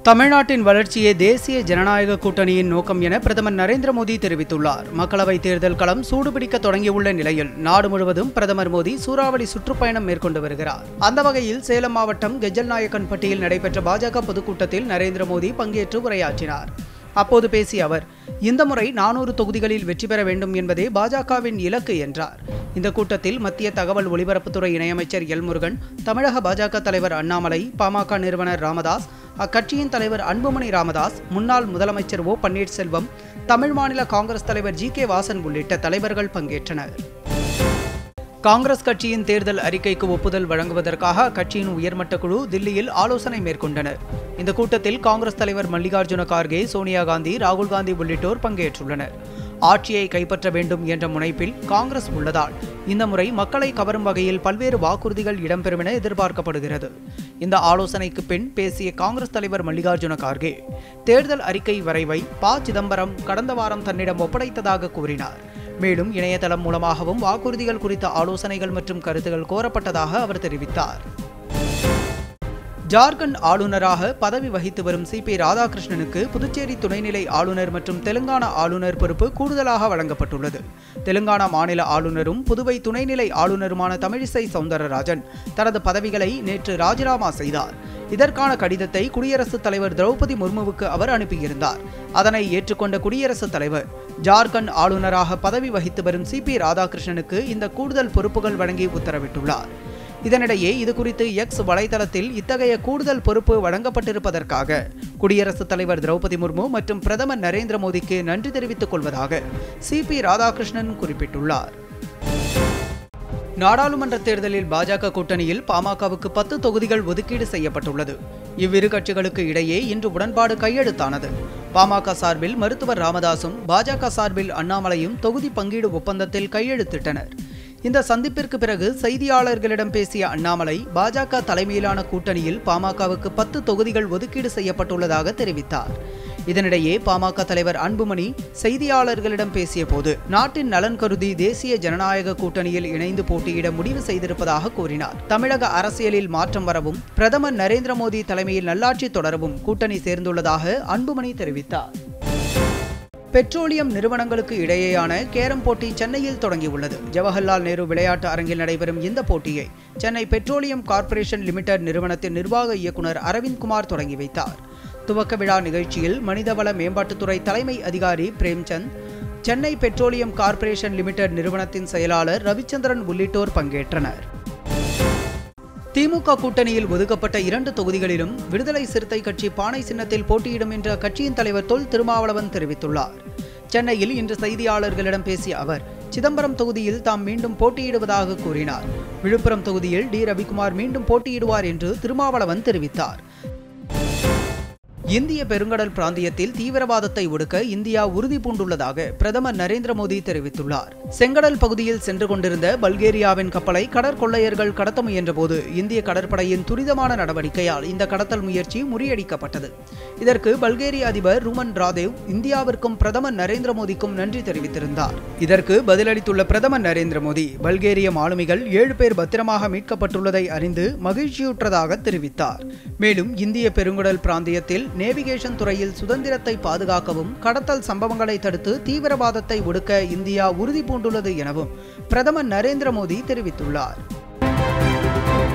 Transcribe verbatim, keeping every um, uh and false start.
தமிழ்நாட்டின் வளர்ச்சியே தேசிய ஜனநாயக கூட்டணியின் நோக்கம் என பிரதமர் நரேந்திர மோடி தெரிவித்துள்ளார். மக்களவைத் தேர்தல் களம் சூடுபிடிக்க தொடங்கியுள்ள நிலையில் நாடு முழுவதும் பிரதமர் மோடி சூறாவளி சுற்றுப்பயணம் மேற்கொண்டு வருகிறார். அந்த வகையில் சேலம் மாவட்டம் கெஜல்நாயக்கன்பட்டியில் நடைபெற்ற பாஜக பொதுக்கூட்டத்தில் நரேந்திர மோடி பங்கேற்று உரையாற்றினார். அப்போது பேசிய அவர், இந்த முறை நானூறு தொகுதிகளில் வெற்றி பெற வேண்டும் என்பதே பாஜகவின் இலக்கு என்றார். இந்த கூட்டத்தில் மத்திய தகவல் ஒலிபரப்புத்துறை இணையமைச்சர் எல் முருகன், தமிழக பாஜக தலைவர் அண்ணாமலை, பாமக நிறுவனர் ராமதாஸ், அக்கட்சியின் தலைவர் அன்புமணி ராமதாஸ், முன்னாள் முதலமைச்சர் ஓ பன்னீர்செல்வம், தமிழ் மாநில காங்கிரஸ் தலைவர் ஜி கே வாசன் உள்ளிட்ட தலைவர்கள் பங்கேற்றனர். காங்கிரஸ் கட்சியின் தேர்தல் அறிக்கைக்கு ஒப்புதல் வழங்குவதற்காக அக்கட்சியின் உயர்மட்ட குழு தில்லியில் ஆலோசனை மேற்கொண்டனர். இந்த கூட்டத்தில் காங்கிரஸ் தலைவர் மல்லிகார்ஜுன கார்கே, சோனியா காந்தி, ராகுல் காந்தி உள்ளிட்டோர் பங்கேற்றுள்ளனர். ஆட்சியை கைப்பற்ற வேண்டும் என்ற முனைப்பில் காங்கிரஸ் உள்ளதால் இந்த முறை மக்களை கவரும் வகையில் பல்வேறு வாக்குறுதிகள் இடம்பெறும் என எதிர்பார்க்கப்படுகிறது. இந்த ஆலோசனைக்கு பின் பேசிய காங்கிரஸ் தலைவர் மல்லிகார்ஜுன கார்கே, தேர்தல் அறிக்கை வரைவை ப சிதம்பரம் கடந்த வாரம் தன்னிடம் ஒப்படைத்ததாக கூறினார். மேலும் இணையதளம் மூலமாகவும் வாக்குறுதிகள் குறித்த ஆலோசனைகள் மற்றும் கருத்துகள் கோரப்பட்டதாக அவர் தெரிவித்தார். ஜார்க்கண்ட் ஆளுநராக பதவி வகித்து வரும் சி பி ராதாகிருஷ்ணனுக்கு புதுச்சேரி துணைநிலை ஆளுநர் மற்றும் தெலுங்கானா ஆளுநர் பொறுப்பு கூடுதலாக வழங்கப்பட்டுள்ளது. தெலுங்கானா மாநில ஆளுநரும் புதுவை துணைநிலை ஆளுநருமான தமிழிசை சவுந்தரராஜன் தனது பதவிகளை நேற்று ராஜினாமா செய்தார். இதற்கான கடிதத்தை குடியரசுத் தலைவர் திரௌபதி முர்முவுக்கு அவர் அனுப்பியிருந்தார். அதனை ஏற்றுக்கொண்ட குடியரசுத் தலைவர், ஜார்க்கண்ட் ஆளுநராக பதவி வகித்து வரும் சி பி ராதாகிருஷ்ணனுக்கு இந்த கூடுதல் பொறுப்புகள் வழங்கி உத்தரவிட்டுள்ளார். இதனிடையே இதுகுறித்து எக்ஸ் வலைதளத்தில் இத்தகைய கூடுதல் பொறுப்பு வழங்கப்பட்டிருப்பதற்காக குடியரசுத் தலைவர் திரௌபதி முர்மு மற்றும் பிரதமர் நரேந்திர மோடிக்கு நன்றி தெரிவித்துக் கொள்வதாக சி பி ராதாகிருஷ்ணன் குறிப்பிட்டுள்ளார். நாடாளுமன்ற தேர்தலில் பாஜக கூட்டணியில் பாமகவுக்கு பத்து தொகுதிகள் ஒதுக்கீடு செய்யப்பட்டுள்ளது. இவ்விரு கட்சிகளுக்கு இடையே இன்று உடன்பாடு கையெழுத்தானது. பாமக சார்பில் மருத்துவர் ராமதாசும் பாஜக சார்பில் அண்ணாமலையும் தொகுதி பங்கீடு ஒப்பந்தத்தில் கையெழுத்திட்டனர். இந்த சந்திப்பிற்கு பிறகு செய்தியாளர்களிடம் பேசிய அண்ணாமலை, பாஜக தலைமையிலான கூட்டணியில் பாமகவுக்கு பத்து தொகுதிகள் ஒதுக்கீடு செய்யப்பட்டுள்ளதாக தெரிவித்தார். இதனிடையே பாமக தலைவர் அன்புமணி செய்தியாளர்களிடம் பேசிய போது, நாட்டின் நலன் கருதி தேசிய ஜனநாயக கூட்டணியில் இணைந்து போட்டியிட முடிவு செய்திருப்பதாக கூறினார். தமிழக அரசியலில் மாற்றம் வரவும் பிரதமர் நரேந்திர மோடி தலைமையில் நல்லாட்சி தொடரவும் கூட்டணி சேர்ந்துள்ளதாக அன்புமணி தெரிவித்தார். பெட்ரோலியம் நிறுவனங்களுக்கு இடையேயான கேரம் போட்டி சென்னையில் தொடங்கியுள்ளது. ஜவஹர்லால் நேரு விளையாட்டு அரங்கில் நடைபெறும் இந்த போட்டியை சென்னை பெட்ரோலியம் கார்ப்பரேஷன் லிமிடெட் நிறுவனத்தின் நிர்வாக இயக்குநர் அரவிந்த்குமார் தொடங்கி வைத்தார். துவக்க விழா நிகழ்ச்சியில் மனிதவள மேம்பாட்டுத்துறை தலைமை அதிகாரி Premchand, Chennai petroleum corporation limited நிறுவனத்தின் செயலாளர் ரவிச்சந்திரன் உள்ளிட்டோர் பங்கேற்றனர். திமுக கூட்டணியில் ஒதுக்கப்பட்ட இரண்டு தொகுதிகளிலும் விடுதலை சிறுத்தை கட்சி பானை சின்னத்தில் போட்டியிடும் என்று அக்கட்சியின் தலைவர் தொல் திருமாவளவன் தெரிவித்துள்ளார். சென்னையில் இன்று செய்தியாளர்களிடம் பேசிய அவர், சிதம்பரம் தொகுதியில் தாம் மீண்டும் போட்டியிடுவதாக கூறினார். விழுப்புரம் தொகுதியில் டி ரவிக்குமார் மீண்டும் போட்டியிடுவார் என்று திருமாவளவன் தெரிவித்தார். இந்திய பெருங்கடல் பிராந்தியத்தில் தீவிரவாதத்தை ஒடுக்க இந்தியா உறுதி பூண்டுள்ளதாக பிரதமர் நரேந்திர மோடி தெரிவித்துள்ளார். செங்கடல் பகுதியில் சென்று கொண்டிருந்த பல்கேரியாவின் கப்பலை கடற்கொள்ளையர்கள் கடத்த முயன்றபோது இந்திய கடற்படையின் துரிதமான நடவடிக்கையால் இந்த கடத்தல் முயற்சி முறியடிக்கப்பட்டது. இதற்கு பல்கேரிய அதிபர் ரூமன் ராதேவ் இந்தியாவிற்கும் பிரதமர் நரேந்திர மோடிக்கும் நன்றி தெரிவித்திருந்தார். இதற்கு பதிலளித்துள்ள பிரதமர் நரேந்திர மோடி, பல்கேரிய மாலுமிகள் ஏழு பேர் பத்திரமாக மீட்கப்பட்டுள்ளதை அறிந்து மகிழ்ச்சியுற்றதாக தெரிவித்தார். மேலும் இந்திய பெருங்கடல் பிராந்தியத்தில் நேவிகேஷன் துறையில் சுதந்திரத்தை பாதுகாக்கவும் கடத்தல் சம்பவங்களை தடுத்து தீவிரவாதத்தை ஒடுக்க இந்தியா உறுதி பூண்டுள்ளது எனவும் பிரதமர் நரேந்திர மோடி தெரிவித்துள்ளார்.